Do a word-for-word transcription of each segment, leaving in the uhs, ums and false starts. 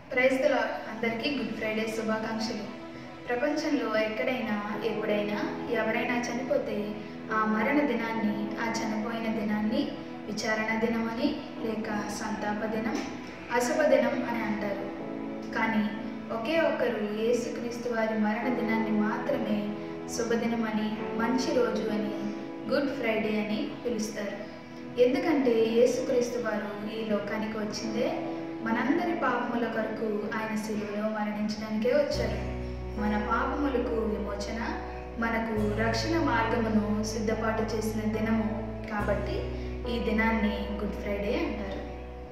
Praise the Lord. అందరికీ good Friday శుభాకాంక్షలు. ప్రపంచంలో ఎక్కడైనా ఎప్పుడైనా ఎవరైనా చనిపోతే ఆ మరణ దినాన్ని, ఆ చనిపోయిన దినాన్ని విచారణ దినం అని, లేక సంతాప దినం, అశుభ దినం అని అంటారు. కానీ ఒకే ఒక్కరు యేసుక్రీస్తు వారి మరణ దినాన్ని మాత్రమే శుభదినం అని, మంచి రోజు అని, గుడ్ ఫ్రైడే అని పిలుస్తారు. ఎందుకంటే యేసుక్రీస్తు వారు ఈ లోకానికి వచ్చిందే మనందరి పాపముల కొరకు ఆయన శిలువలో మరణించడానికే వచ్చారు. మన పాపములకు విమోచన, మనకు రక్షణ మార్గమును సిద్ధపాటు చేసిన దినము కాబట్టి ఈ దినాన్ని గుడ్ ఫ్రైడే అంటారు.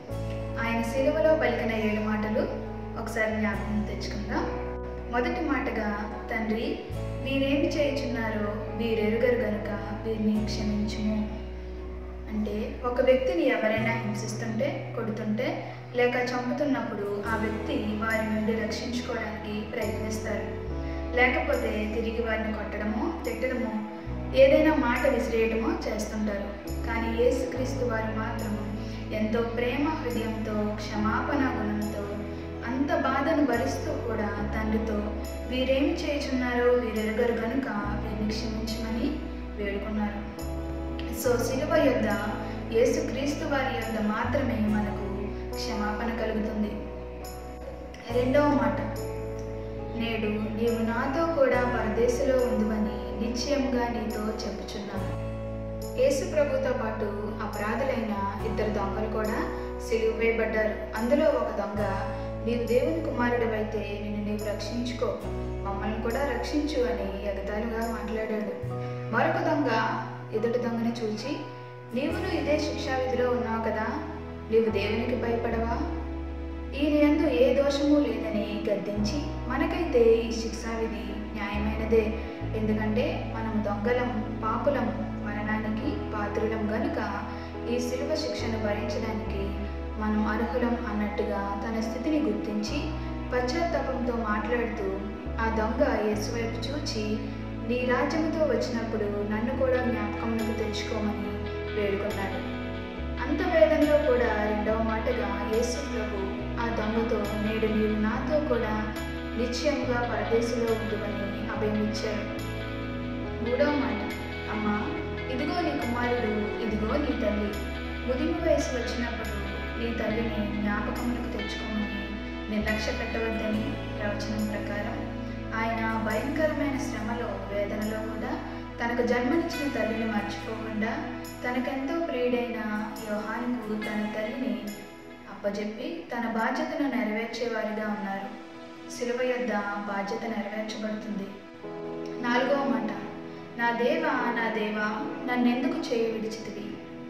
ఆయన శిలువలో పలికిన ఏడు మాటలు ఒకసారి జ్ఞాపకం తెచ్చుకుందాం. మొదటి మాటగా, తండ్రి వీరేమి చేయుచున్నారో వీరెరుగరు గనుక వీరిని క్షమించుము. అంటే ఒక వ్యక్తిని ఎవరైనా హింసిస్తుంటే, కొడుతుంటే లేక చంపుతున్నప్పుడు ఆ వ్యక్తి వారి నుండి రక్షించుకోవడానికి ప్రయత్నిస్తారు. లేకపోతే తిరిగి వారిని కొట్టడమో, తిట్టడమో, ఏదైనా మాట విసిరేయడమో చేస్తుంటారు. కానీ యేసుక్రీస్తు వారు మాత్రం ఎంతో ప్రేమ హృదయంతో, క్షమాపణ గుణంతో, అంత బాధను భరిస్తూ కూడా తండ్రితో వీరేమి చేయుచున్నారో వీరెరుగరు గనుక వీరిని క్షమించమని వేడుకున్నారు. సో శిలువ యొద్ద, యేసుక్రీస్తు వారి యొద్ద మాత్రమే మనకు క్షమాపణ కలుగుతుంది. రెండవ మాట, నేడు నీవు నాతో కూడా పరదేశంలో ఉందువని నిశ్చయంగా నీతో చెప్పుచున్నాను. యేసు ప్రభుతో పాటు అపరాధులైన ఇద్దరు దొంగలు కూడా సిలువ వేయబడ్డారు. అందులో ఒక దొంగ, నీవు దేవుని కుమారుడివైతే నిన్ను నీవు రక్షించుకో, మమ్మల్ని కూడా రక్షించు అని ఎగతాళిగా మాట్లాడాడు. మరొక దొంగ ఎదుటి దొంగని చూచి, నీవును ఇదే శిక్షా విధిలో ఉన్నావు కదా, నీవు దేవునికి భయపడవా? ఈయన యందు ఏ దోషము లేదని గద్దించి, మనకైతే ఈ శిక్షా విధి న్యాయమైనదే, ఎందుకంటే మనం దొంగలం, పాపులం, మరణానికి పాత్రులం గనుక ఈ శిలువ శిక్షను భరించడానికి మనం అర్హులం అన్నట్టుగా తన స్థితిని గుర్తించి పశ్చాత్తాపంతో మాట్లాడుతూ ఆ దొంగ యేసు వైపు చూచి, నీ రాజ్యముతో వచ్చినప్పుడు నన్ను కూడా జ్ఞాపకంలోకి తెచ్చుకోమని వేడుకున్నాడు. అంత వేదనలో కూడా రెండవ మాటగా యేసు ప్రభు ఆ దొంగతో, నేడు నీవు నాతో కూడా నిశ్చయంగా పరదేశంలో ఉంటుందని అభయం ఇచ్చారు. మూడవ మాట, అమ్మా ఇదిగో నీ కుమారుడు, ఇదిగో నీ తల్లి. ముదిమి వయసు వచ్చినప్పుడు నీ తల్లిని జ్ఞాపకంలోకి తెచ్చుకోమని నిర్లక్ష్య పెట్టవద్దని ప్రవచనం ప్రకారం ఆయన భయంకరమైన శ్రమలో, వేదనలో కూడా తనకు జన్మనిచ్చిన తల్లిని మర్చిపోకుండా తనకెంతో ప్రియుడైన యోహానుకు తన తల్లిని అప్పజెప్పి తన బాధ్యతను నెరవేర్చేవారిగా ఉన్నారు. శిలువ యొద్ద బాధ్యత నెరవేర్చబడుతుంది. నాలుగవ మాట, నా దేవా నా దేవా నన్నెందుకు చేయి విడిచితివి.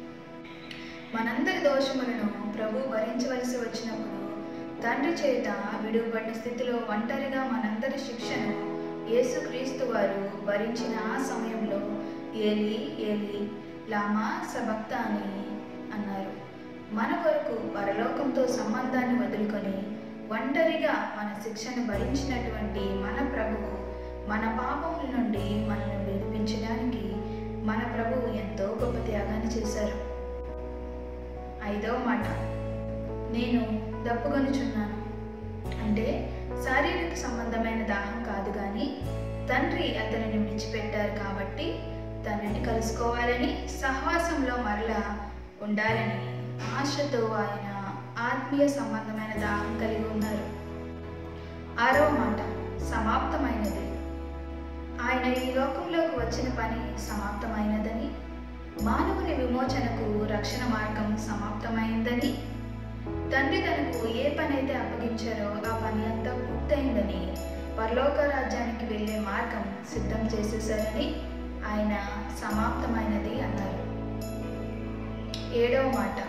మనందరి దోషములను ప్రభు భరించవలసి వచ్చినప్పుడు తండ్రి చేత విడువబడిన స్థితిలో ఒంటరిగా మనందరి శిక్షను యేసుక్రీస్తు వారు భరించిన ఆ సమయంలో ఏలి ఏలి లామా సబక్తాని అన్నారు. మన కొరకు పరలోకంతో సంబంధాన్ని వదులుకొని ఒంటరిగా మన శిక్షను భరించినటువంటి మన ప్రభువు మన పాపముల నుండి మనల్ని విడిపించడానికి మన ప్రభువు ఎంతో గొప్ప త్యాగాన్ని చేశారు. ఐదవ మాట, నేను దప్పుకొనుచున్నాను. అంటే శారీరక సంబంధమైన దాహం కాదు, కానీ తండ్రి అతనిని విడిచిపెట్టారు కాబట్టి తండ్రిని కలుసుకోవాలని, సహవాసంలో మరలా ఉండాలని ఆశతో ఆయన ఆత్మీయ సంబంధమైన దాహం కలిగి ఉన్నారు. ఆరవ మాట, సమాప్తమైనది. ఆయన ఈ లోకంలోకి వచ్చిన పని సమాప్తమైనదని, మానవుని విమోచనకు రక్షణ మార్గం సమాప్తమైందని, తండ్రి తనకు ఏ పని అయితే అప్పగించారో ఆ పని అంతా పూర్తయిందని, పరలోక రాజ్యానికి వెళ్ళే మార్గం సిద్ధం చేసేసారని ఆయన సమాప్తమైనది అన్నారు. ఏడవ మాట,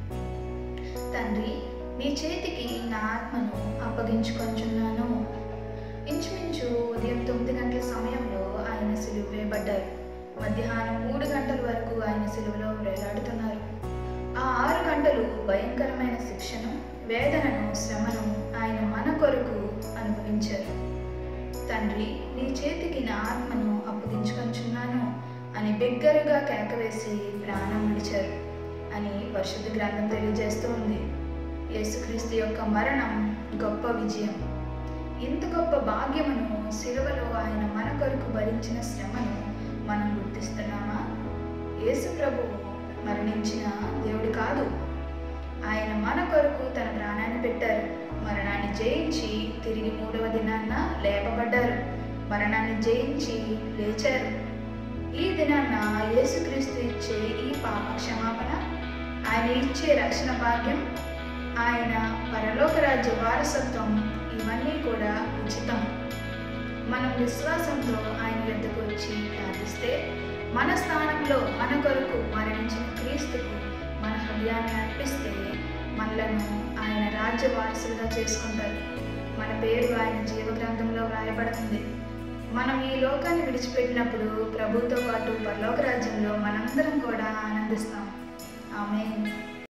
తండ్రి నీ చేతికి నా ఆత్మను అప్పగించుకొంచున్నాను. ఇంచుమించు ఉదయం తొమ్మిది గంటల సమయంలో ఆయన సిలువ వేయబడ్డారు. మధ్యాహ్నం మూడు గంటల వరకు ఆయన సిలువలో వేలాడుతున్నారు. ఆ ఆరు గంటలు భయంకరమైన శిక్షను, వేదనను, శ్రమను ఆయన మన కొరకు అనుభవించారు. తండ్రి నీ చేతికి నా ఆత్మను అప్పగించుకొంచున్నాను అని బిగ్గరగా కేకవేసి ప్రాణం విడిచారు అని పరిశుద్ధ గ్రంథం తెలియజేస్తూ ఉంది. యేసుక్రీస్తు యొక్క మరణం గొప్ప విజయం. ఇంత గొప్ప భాగ్యమును, సిలువలో ఆయన మన కొరకు భరించిన శ్రమను మనం గుర్తిస్తున్నామా? యేసు ప్రభువు మరణించిన దేవుడు కాదు. ఆయన మన కొరకు తన ప్రాణాన్ని పెట్టారు. మరణాన్ని జయించి తిరిగి మూడవ దినాన్న లేపబడ్డారు. మరణాన్ని జయించి లేచారు. ఈ దినాన్న యేసుక్రీస్తు ఇచ్చే ఈ పాప క్షమాపణ, ఆయన ఇచ్చే రక్షణ భాగ్యం, ఆయన పరలోక రాజ్య వారసత్వం, ఇవన్నీ కూడా ఉచితం. మనం విశ్వాసంతో ఆయన యొద్దకు వచ్చి ప్రార్థిస్తే, మన స్థానంలో మన కొరకు మరణించిన క్రీస్తుకు మన హృదయాన్ని అర్పిస్తే మనలను ఆయన రాజ్య వారసులుగా చేసుకుంటారు. మన పేరు ఆయన జీవ గ్రంథంలో వ్రాయబడుతుంది. మనం ఈ లోకాన్ని విడిచిపెట్టినప్పుడు ప్రభుతో పాటు పరలోక రాజ్యంలో మనందరం కూడా ఆనందిస్తాం. ఆమేన్.